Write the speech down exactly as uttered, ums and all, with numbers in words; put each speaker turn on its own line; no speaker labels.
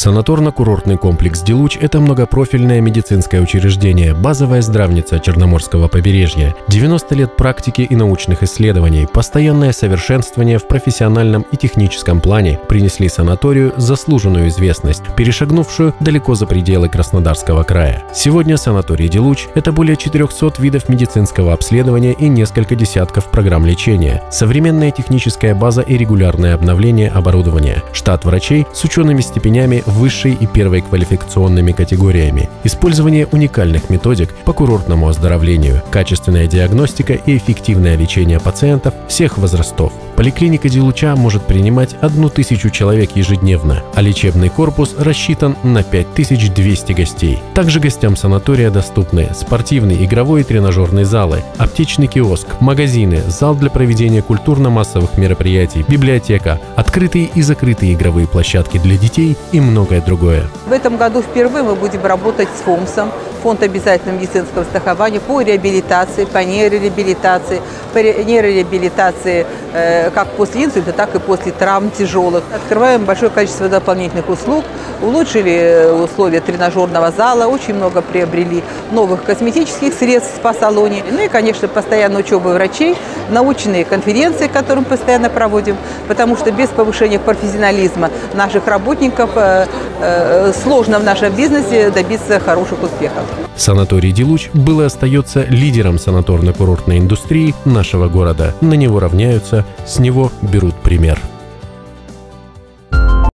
Санаторно-курортный комплекс «Делуч» — это многопрофильное медицинское учреждение, базовая здравница Черноморского побережья, девяносто лет практики и научных исследований, постоянное совершенствование в профессиональном и техническом плане принесли санаторию заслуженную известность, перешагнувшую далеко за пределы Краснодарского края. Сегодня санаторий «Делуч» — это более четырехсот видов медицинского обследования и несколько десятков программ лечения, современная техническая база и регулярное обновление оборудования, штат врачей с учеными степенями высшей и первой квалификационными категориями, использование уникальных методик по курортному оздоровлению, качественная диагностика и эффективное лечение пациентов всех возрастов. Поликлиника «Делуча» может принимать одну тысячу человек ежедневно, а лечебный корпус рассчитан на пять тысяч двести гостей. Также гостям санатория доступны спортивный, игровой и тренажерные залы, аптечный киоск, магазины, зал для проведения культурно-массовых мероприятий, библиотека, открытые и закрытые игровые площадки для детей и многое другое.
В этом году впервые мы будем работать с ФОМСом, Фонд обязательного медицинского страхования, по реабилитации, по нейрореабилитации, по нейрореабилитации э, как после инсульта, так и после травм тяжелых. Открываем большое количество дополнительных услуг, улучшили условия тренажерного зала, очень много приобрели новых косметических средств в спа-салоне. Ну и, конечно, постоянная учеба врачей, научные конференции, которые мы постоянно проводим, потому что без повышения профессионализма наших работников э, э, сложно в нашем бизнесе добиться хороших успехов.
Санаторий «Делуч» был и остается лидером санаторно-курортной индустрии нашего города. На него равняются, с него берут пример.